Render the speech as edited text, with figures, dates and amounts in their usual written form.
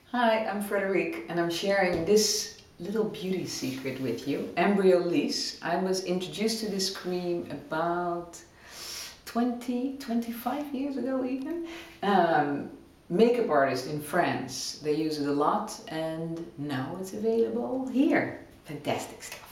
Hi, I'm Frederique and I'm sharing this little beauty secret with you, Embryolisse. I was introduced to this cream about 25 years ago even. Makeup artist in France, they use it a lot and now it's available here. Fantastic stuff.